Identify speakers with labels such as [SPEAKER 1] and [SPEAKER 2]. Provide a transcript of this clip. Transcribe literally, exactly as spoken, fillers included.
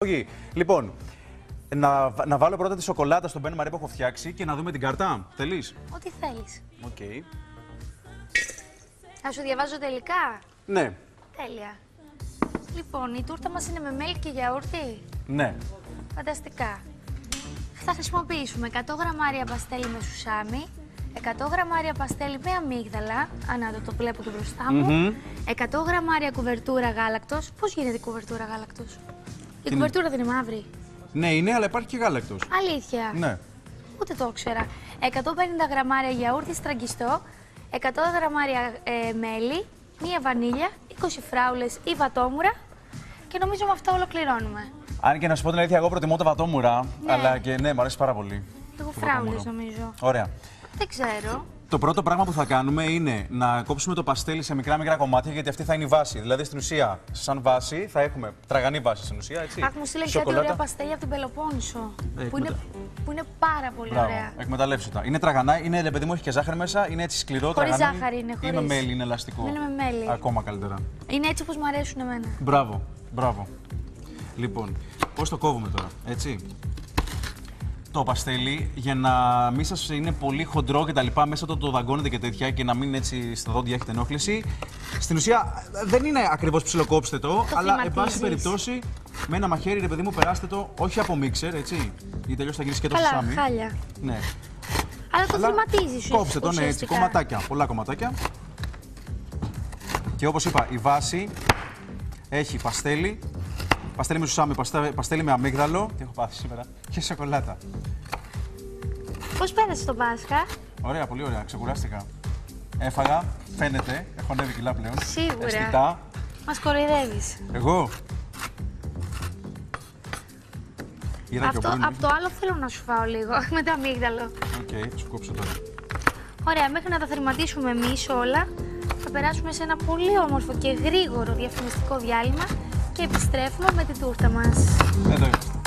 [SPEAKER 1] Λοιπόν, να, να βάλω πρώτα τη σοκολάτα στον Μπεν Μαρέ που έχω φτιάξει και να δούμε την κάρτα. Θέλεις?
[SPEAKER 2] Ό,τι θέλεις.
[SPEAKER 1] Οκ. Okay.
[SPEAKER 2] Θα σου διαβάζω τελικά.
[SPEAKER 1] Ναι.
[SPEAKER 2] Τέλεια. Λοιπόν, η τούρτα μας είναι με μέλι και γιαούρτι.
[SPEAKER 1] Ναι.
[SPEAKER 2] Φανταστικά. Θα χρησιμοποιήσουμε εκατό γραμμάρια παστέλι με σουσάμι, εκατό γραμμάρια παστέλι με αμύγδαλα, ανά το, το βλέπω και μπροστά μου, mm-hmm. εκατό γραμμάρια κουβερτούρα γάλακτος. Πώς γίνεται η κουβερτούρα γάλακτος? Η
[SPEAKER 1] την...
[SPEAKER 2] κουβερτούρα δεν είναι μαύρη?
[SPEAKER 1] Ναι, είναι, αλλά υπάρχει και γάλακτος.
[SPEAKER 2] Αλήθεια?
[SPEAKER 1] Ναι.
[SPEAKER 2] Ούτε το ήξερα. εκατόν πενήντα γραμμάρια γιαούρτι στραγγιστό, εκατό γραμμάρια ε, μέλι, μία βανίλια, είκοσι φράουλες ή βατόμουρα και νομίζω με αυτά ολοκληρώνουμε.
[SPEAKER 1] Αν και να σου πω την αλήθεια, εγώ προτιμώ το βατόμουρα,
[SPEAKER 2] ναι.
[SPEAKER 1] αλλά και ναι, μου αρέσει πάρα πολύ.
[SPEAKER 2] Εγώ φράουλες νομίζω.
[SPEAKER 1] Ωραία.
[SPEAKER 2] Δεν ξέρω.
[SPEAKER 1] Το πρώτο πράγμα που θα κάνουμε είναι να κόψουμε το παστέλι σε μικρά μικρά κομμάτια, γιατί αυτή θα είναι η βάση. Δηλαδή στην ουσία, σαν βάση, θα έχουμε τραγανή βάση στην ουσία. Έτσι.
[SPEAKER 2] Αχ, μου στείλε κάτι ωραία παστέλι από την Πελοπόννησο. Ε, που, είναι, που είναι πάρα πολύ
[SPEAKER 1] Μπράβο,
[SPEAKER 2] ωραία.
[SPEAKER 1] Εκμεταλλεύσου τα. Είναι τραγανά, είναι, παιδί μου, έχει και ζάχαρη μέσα, είναι έτσι σκληρό.
[SPEAKER 2] Χωρίς
[SPEAKER 1] τραγανή.
[SPEAKER 2] ζάχαρη είναι, χωρίς.
[SPEAKER 1] Ή με μέλι, είναι ελαστικό.
[SPEAKER 2] Είναι με μέλι.
[SPEAKER 1] Ακόμα καλύτερα.
[SPEAKER 2] Είναι έτσι όπως μου αρέσουν εμένα.
[SPEAKER 1] Μπράβο, μπράβο. Λοιπόν, πώς το κόβουμε τώρα, έτσι. Το παστέλι, για να μην σας είναι πολύ χοντρό και τα λοιπά, μέσα το, το δαγκώνετε και τέτοια και να μην έτσι στα δόντια έχετε ενόχληση. Στην ουσία δεν είναι ακριβώς ψιλοκόψτε το,
[SPEAKER 2] το
[SPEAKER 1] αλλά εν πάση περιπτώσει με ένα μαχαίρι, ρε παιδί μου, περάστε το, όχι από μίξερ, έτσι, γιατί τελειώς θα γίνει και το σουσάμι.
[SPEAKER 2] Χάλια.
[SPEAKER 1] Ναι.
[SPEAKER 2] Αλλά το θρηματίζεις.
[SPEAKER 1] Κόψτε το, ναι, έτσι, κομματάκια, πολλά κομματάκια. Και όπως είπα, η βάση έχει παστέλι. Παστέλι με σουσάμι, παστέλι με αμύγδαλο. Τι έχω πάθει σήμερα? Και σοκολάτα.
[SPEAKER 2] Πώς πέρασε το Πάσχα?
[SPEAKER 1] Ωραία, πολύ ωραία. Ξεκουράστηκα. Έφαγα, φαίνεται. Έχω ανέβει κιλά πλέον.
[SPEAKER 2] Σίγουρα.
[SPEAKER 1] Αισθητά.
[SPEAKER 2] Μας κοροϊδεύεις.
[SPEAKER 1] Εγώ.
[SPEAKER 2] Αυτό, από το άλλο θέλω να σου φάω λίγο, με το αμύγδαλο.
[SPEAKER 1] Οκ, okay, θα σου κόψω τώρα.
[SPEAKER 2] Ωραία, μέχρι να τα θερματίσουμε εμείς όλα, θα περάσουμε σε ένα πολύ όμορφο και γρήγορο διαφημιστικό διάλειμμα και επιστρέφουμε με την τούρτα μας.
[SPEAKER 1] Εδώ είμαστε.